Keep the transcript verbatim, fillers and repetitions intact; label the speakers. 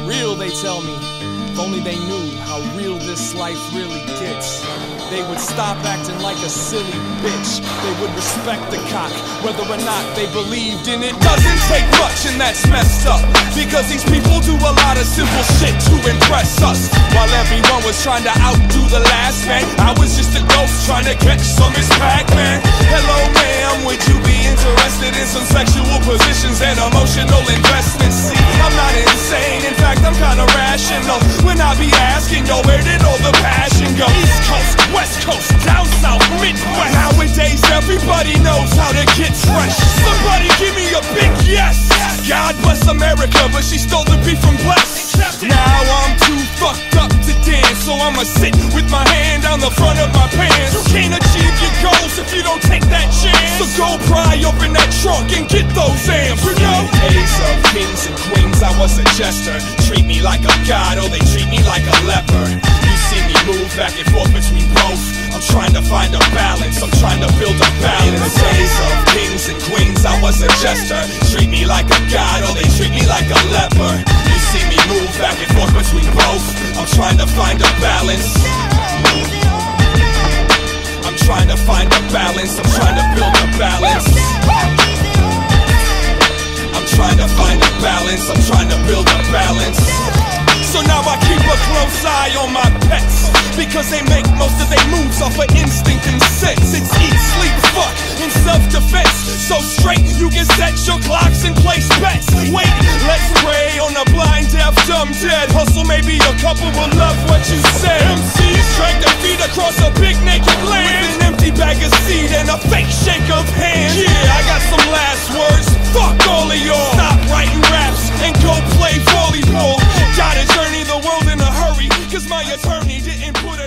Speaker 1: Real, they tell me. If only they knew how real this life really gets, they would stop acting like a silly bitch. They would respect the cock, whether or not they believed in it. Doesn't take much, and that's messed up, because these people do a lot of simple shit to impress us. While everyone was trying to outdo the last man, I was just a ghost trying to catch some Miss Pac-Man. Hello ma'am, would you be interested in some sexual positions and emotional investments? See, I'm not insane, in fact I'm kinda rational when I be asking, yo, where did all the passion go? East Coast, West Coast, down south, Midwest. Nowadays everybody knows how to get fresh. Somebody give me a big yes. God bless America, but she stole the beef from Bless. Now I'm too fucked up to dance, so I'ma sit with my hand down the front of my pants. You can't achieve your goals if you don't take that chance. So go pry open that trunk and get those amps, you know? Days of kings and queens, I was a jester. Treat me like a god, or they treat me like a leper. You see me move back and forth between both. I'm trying to find a balance, I'm trying to build a balance. In the days of kings and queens, I was a jester. Treat me like a god, or they treat me like a leper. You see me move back and forth between both. I'm trying to find a balance. I'm trying to find a balance, I'm trying to build a balance. I'm trying to find a balance, I'm trying to build a balance. So now I keep a close eye on my pets, because they make most of their moves off of instinct and sense. It's eat, sleep, fuck, in self-defense. So straight, you can set your clocks and place bets. Wait, let's pray on a blind, deaf, dumb, dead. Hustle, maybe a couple will love what you said. M Cs drag their feet across a big naked land with an empty bag of seed and a fake shake of hands. Yeah, I got some last words, fuck all of y'all. Stop writing raps and go play volleyball. Gotta journey the world in a hurry, cause my attorney didn't put a